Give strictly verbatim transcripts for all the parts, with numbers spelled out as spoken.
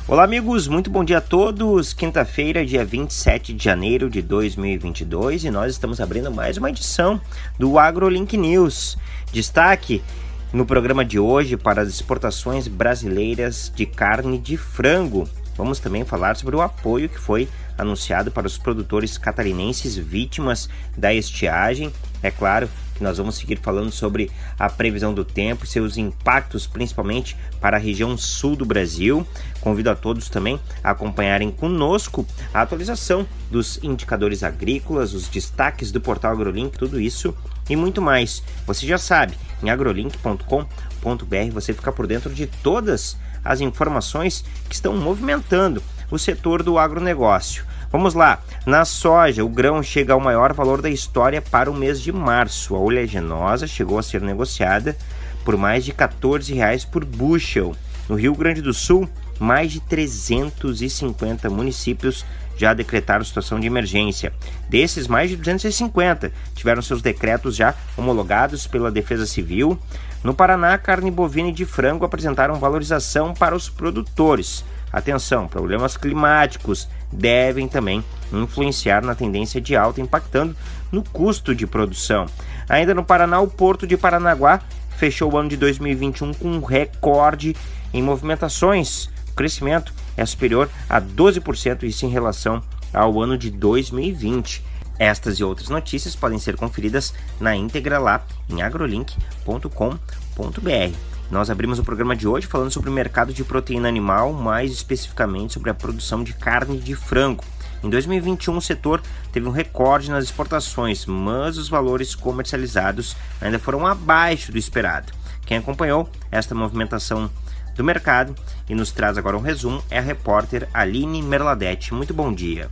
Olá amigos, muito bom dia a todos. Quinta-feira, dia vinte e sete de janeiro de dois mil e vinte e dois, e nós estamos abrindo mais uma edição do AgroLink News. Destaque no programa de hoje para as exportações brasileiras de carne de frango. Vamos também falar sobre o apoio que foi anunciado para os produtores catarinenses vítimas da estiagem. É claro que nós vamos seguir falando sobre a previsão do tempo e seus impactos, principalmente para a região sul do Brasil. Convido a todos também a acompanharem conosco a atualização dos indicadores agrícolas, os destaques do portal AgroLink, tudo isso e muito mais. Você já sabe, em agrolink ponto com ponto br você fica por dentro de todas as informações que estão movimentando o setor do agronegócio. Vamos lá, na soja, o grão chega ao maior valor da história para o mês de março. A oleaginosa chegou a ser negociada por mais de quatorze reais por bushel. No Rio Grande do Sul, mais de trezentos e cinquenta municípios já decretaram situação de emergência. Desses, mais de duzentos e cinquenta tiveram seus decretos já homologados pela Defesa Civil. No Paraná, carne bovina e de frango apresentaram valorização para os produtores. Atenção, problemas climáticos devem também influenciar na tendência de alta, impactando no custo de produção. Ainda no Paraná, o Porto de Paranaguá fechou o ano de dois mil e vinte e um com um recorde em movimentações. O crescimento é superior a doze por cento, isso em relação ao ano de dois mil e vinte. Estas e outras notícias podem ser conferidas na íntegra lá em agrolink ponto com ponto br. Nós abrimos o programa de hoje falando sobre o mercado de proteína animal, mais especificamente sobre a produção de carne de frango. Em dois mil e vinte e um, o setor teve um recorde nas exportações, mas os valores comercializados ainda foram abaixo do esperado. Quem acompanhou esta movimentação do mercado e nos traz agora um resumo é a repórter Aline Merladete. Muito bom dia.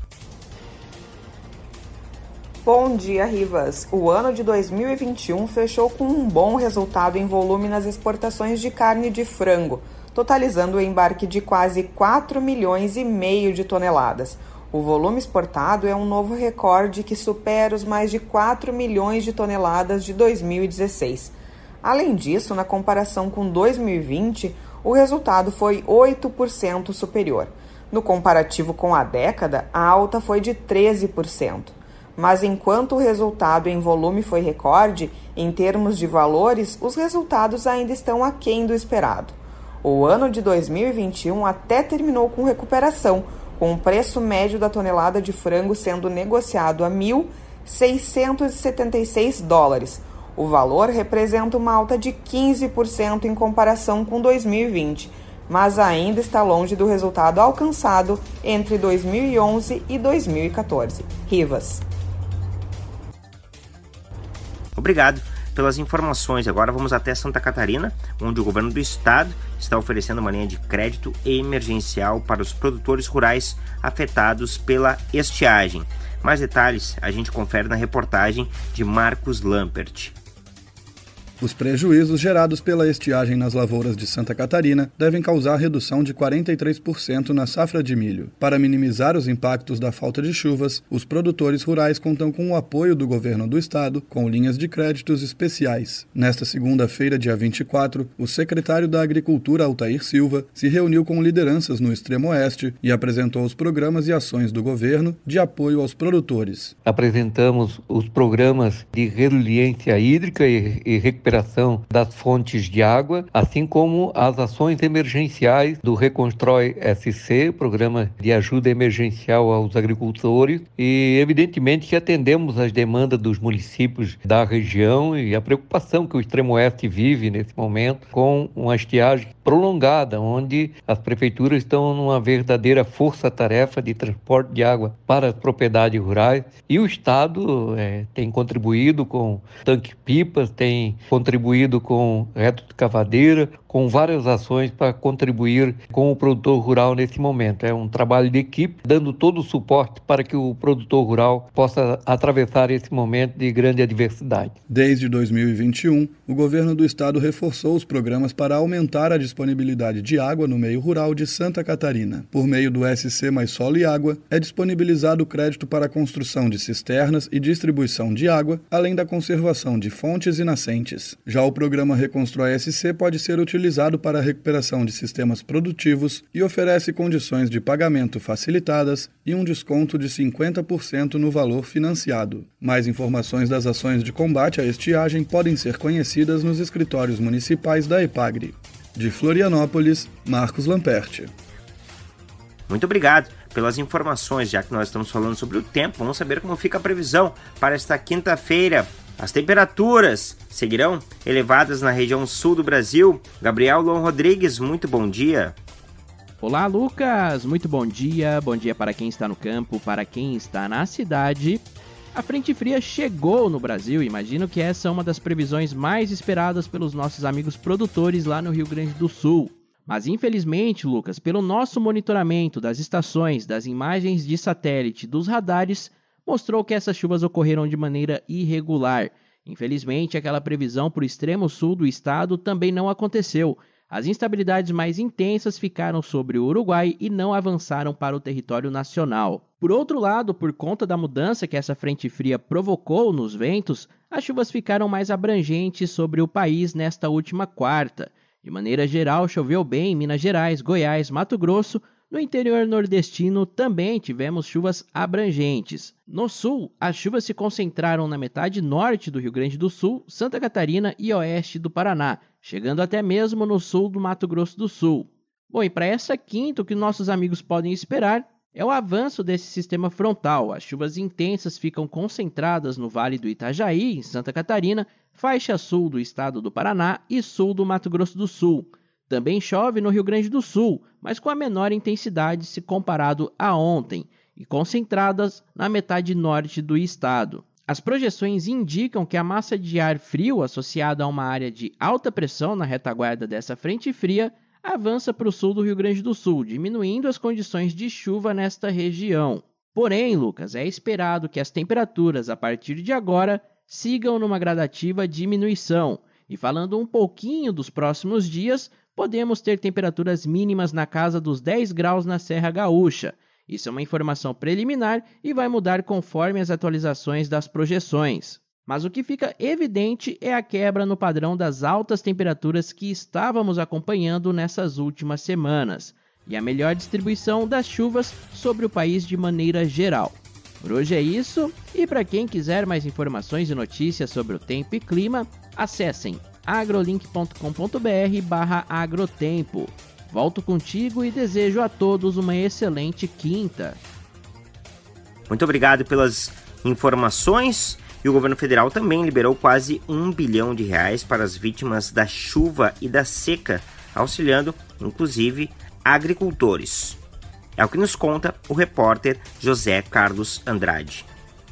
Bom dia, Rivas. O ano de dois mil e vinte e um fechou com um bom resultado em volume nas exportações de carne de frango, totalizando o embarque de quase quatro milhões e meio de toneladas. O volume exportado é um novo recorde que supera os mais de quatro milhões de toneladas de dois mil e dezesseis. Além disso, na comparação com dois mil e vinte, o resultado foi oito por cento superior. No comparativo com a década, a alta foi de treze por cento. Mas enquanto o resultado em volume foi recorde, em termos de valores, os resultados ainda estão aquém do esperado. O ano de dois mil e vinte e um até terminou com recuperação, com o preço médio da tonelada de frango sendo negociado a mil seiscentos e setenta e seis dólares. O valor representa uma alta de quinze por cento em comparação com dois mil e vinte, mas ainda está longe do resultado alcançado entre dois mil e onze e dois mil e quatorze. Rivas. Obrigado pelas informações. Agora vamos até Santa Catarina, onde o governo do estado está oferecendo uma linha de crédito emergencial para os produtores rurais afetados pela estiagem. Mais detalhes a gente confere na reportagem de Marcos Lampert. Os prejuízos gerados pela estiagem nas lavouras de Santa Catarina devem causar redução de quarenta e três por cento na safra de milho. Para minimizar os impactos da falta de chuvas, os produtores rurais contam com o apoio do governo do estado com linhas de créditos especiais. Nesta segunda-feira, dia vinte e quatro, o secretário da Agricultura, Altair Silva, se reuniu com lideranças no extremo oeste e apresentou os programas e ações do governo de apoio aos produtores. Apresentamos os programas de resiliência hídrica e, e recuperação das fontes de água, assim como as ações emergenciais do Reconstrói S C, programa de ajuda emergencial aos agricultores, e evidentemente que atendemos às demandas dos municípios da região e a preocupação que o extremo oeste vive nesse momento com uma estiagem prolongada, onde as prefeituras estão numa verdadeira força-tarefa de transporte de água para as propriedades rurais, e o estado é, tem contribuído com tanque-pipas, tem contribuído com reto de cavadeira, com várias ações para contribuir com o produtor rural nesse momento. É um trabalho de equipe, dando todo o suporte para que o produtor rural possa atravessar esse momento de grande adversidade. Desde dois mil e vinte e um, o governo do estado reforçou os programas para aumentar a disponibilidade de água no meio rural de Santa Catarina. Por meio do S C Mais Solo e Água, é disponibilizado crédito para a construção de cisternas e distribuição de água, além da conservação de fontes e nascentes. agrícolas. Já o programa Reconstrói S C pode ser utilizado para a recuperação de sistemas produtivos e oferece condições de pagamento facilitadas e um desconto de cinquenta por cento no valor financiado. Mais informações das ações de combate à estiagem podem ser conhecidas nos escritórios municipais da EPAGRE. De Florianópolis, Marcos Lamperti. Muito obrigado pelas informações. Já que nós estamos falando sobre o tempo, vamos saber como fica a previsão para esta quinta-feira. As temperaturas seguirão elevadas na região sul do Brasil. Gabriel Luan Rodrigues, muito bom dia. Olá, Lucas, muito bom dia. Bom dia para quem está no campo, para quem está na cidade. A frente fria chegou no Brasil. Imagino que essa é uma das previsões mais esperadas pelos nossos amigos produtores lá no Rio Grande do Sul. Mas infelizmente, Lucas, pelo nosso monitoramento das estações, das imagens de satélite, dos radares, mostrou que essas chuvas ocorreram de maneira irregular. Infelizmente, aquela previsão para o extremo sul do estado também não aconteceu. As instabilidades mais intensas ficaram sobre o Uruguai e não avançaram para o território nacional. Por outro lado, por conta da mudança que essa frente fria provocou nos ventos, as chuvas ficaram mais abrangentes sobre o país nesta última quarta. De maneira geral, choveu bem em Minas Gerais, Goiás, Mato Grosso. No interior nordestino também tivemos chuvas abrangentes. No sul, as chuvas se concentraram na metade norte do Rio Grande do Sul, Santa Catarina e oeste do Paraná, chegando até mesmo no sul do Mato Grosso do Sul. Bom, e para essa quinta, o que nossos amigos podem esperar é o avanço desse sistema frontal. As chuvas intensas ficam concentradas no Vale do Itajaí, em Santa Catarina, faixa sul do estado do Paraná e sul do Mato Grosso do Sul. Também chove no Rio Grande do Sul, mas com a menor intensidade se comparado a ontem, e concentradas na metade norte do estado. As projeções indicam que a massa de ar frio associada a uma área de alta pressão na retaguarda dessa frente fria avança para o sul do Rio Grande do Sul, diminuindo as condições de chuva nesta região. Porém, Lucas, é esperado que as temperaturas a partir de agora sigam numa gradativa diminuição. E falando um pouquinho dos próximos dias, podemos ter temperaturas mínimas na casa dos dez graus na Serra Gaúcha. Isso é uma informação preliminar e vai mudar conforme as atualizações das projeções. Mas o que fica evidente é a quebra no padrão das altas temperaturas que estávamos acompanhando nessas últimas semanas, e a melhor distribuição das chuvas sobre o país de maneira geral. Por hoje é isso, e para quem quiser mais informações e notícias sobre o tempo e clima, acessem agrolink ponto com ponto br barra agrotempo. Volto contigo e desejo a todos uma excelente quinta. Muito obrigado pelas informações. E o governo federal também liberou quase um bilhão de reais para as vítimas da chuva e da seca, auxiliando, inclusive, agricultores. É o que nos conta o repórter José Carlos Andrade.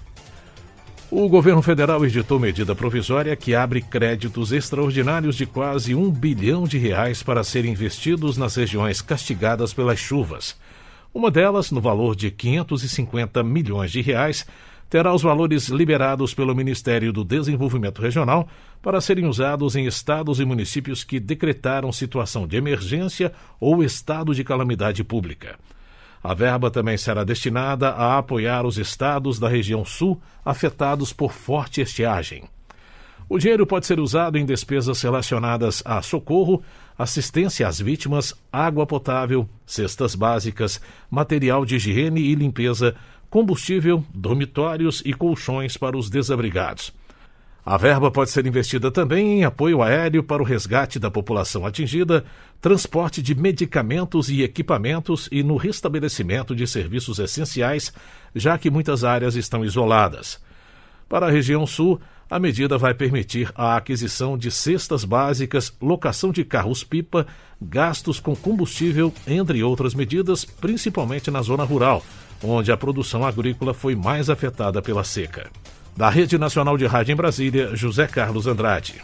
O governo federal editou medida provisória que abre créditos extraordinários de quase um bilhão de reais para serem investidos nas regiões castigadas pelas chuvas. Uma delas, no valor de quinhentos e cinquenta milhões de reais, terá os valores liberados pelo Ministério do Desenvolvimento Regional para serem usados em estados e municípios que decretaram situação de emergência ou estado de calamidade pública. A verba também será destinada a apoiar os estados da região sul afetados por forte estiagem. O dinheiro pode ser usado em despesas relacionadas a socorro, assistência às vítimas, água potável, cestas básicas, material de higiene e limpeza, combustível, dormitórios e colchões para os desabrigados. A verba pode ser investida também em apoio aéreo para o resgate da população atingida, transporte de medicamentos e equipamentos e no restabelecimento de serviços essenciais, já que muitas áreas estão isoladas. Para a região sul, a medida vai permitir a aquisição de cestas básicas, locação de carros-pipa, gastos com combustível, entre outras medidas, principalmente na zona rural, onde a produção agrícola foi mais afetada pela seca. Da Rede Nacional de Rádio em Brasília, José Carlos Andrade.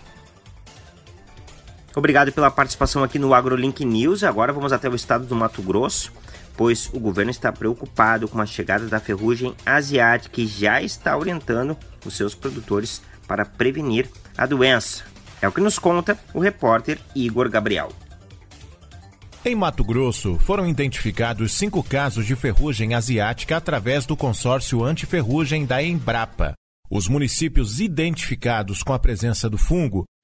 Obrigado pela participação aqui no AgroLink News. Agora vamos até o estado do Mato Grosso, pois o governo está preocupado com a chegada da ferrugem asiática e já está orientando os seus produtores para prevenir a doença. É o que nos conta o repórter Igor Gabriel. Em Mato Grosso, foram identificados cinco casos de ferrugem asiática através do consórcio antiferrugem da Embrapa. Os municípios identificados com a presença do fungo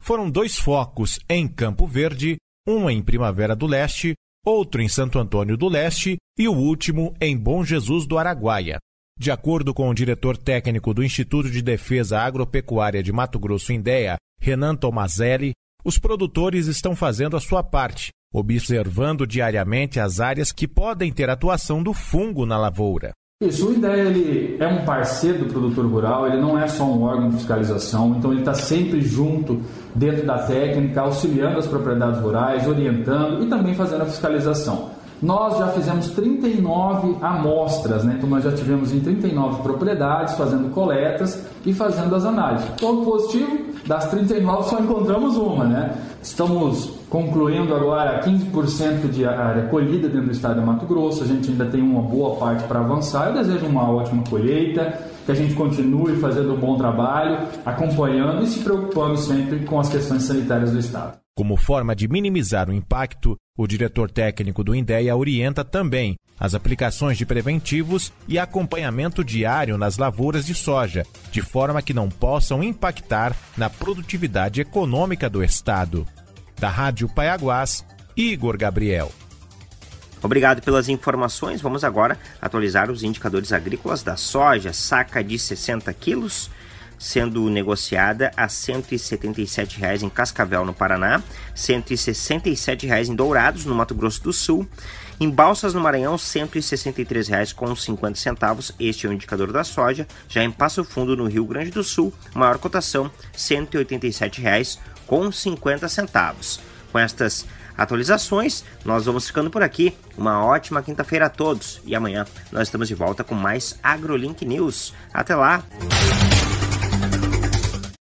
foram dois focos em Campo Verde, um em Primavera do Leste, outro em Santo Antônio do Leste e o último em Bom Jesus do Araguaia. De acordo com o diretor técnico do Instituto de Defesa Agropecuária de Mato Grosso, INDEA, Renan Tomazelli, os produtores estão fazendo a sua parte, observando diariamente as áreas que podem ter atuação do fungo na lavoura. Isso, o INDEA ele é um parceiro do produtor rural, ele não é só um órgão de fiscalização, então ele está sempre junto dentro da técnica, auxiliando as propriedades rurais, orientando e também fazendo a fiscalização. Nós já fizemos trinta e nove amostras, né? Então nós já tivemos em trinta e nove propriedades, fazendo coletas e fazendo as análises. Ponto positivo, das trinta e nove só encontramos uma, né? Estamos concluindo agora quinze por cento de área colhida dentro do estado de Mato Grosso, a gente ainda tem uma boa parte para avançar. Eu desejo uma ótima colheita, que a gente continue fazendo um bom trabalho, acompanhando e se preocupando sempre com as questões sanitárias do estado. Como forma de minimizar o impacto, o diretor técnico do INDEA orienta também as aplicações de preventivos e acompanhamento diário nas lavouras de soja, de forma que não possam impactar na produtividade econômica do estado. Da Rádio Paiaguás, Igor Gabriel. Obrigado pelas informações. Vamos agora atualizar os indicadores agrícolas da soja. Saca de sessenta quilos, sendo negociada a cento e setenta e sete reais em Cascavel, no Paraná, cento e sessenta e sete reais em Dourados, no Mato Grosso do Sul, em Balsas, no Maranhão, cento e sessenta e três reais com cinquenta centavos, este é o indicador da soja. Já em Passo Fundo, no Rio Grande do Sul, maior cotação, cento e oitenta e sete reais com cinquenta centavos. Com estas atualizações, nós vamos ficando por aqui. Uma ótima quinta-feira a todos e amanhã nós estamos de volta com mais AgroLink News. Até lá!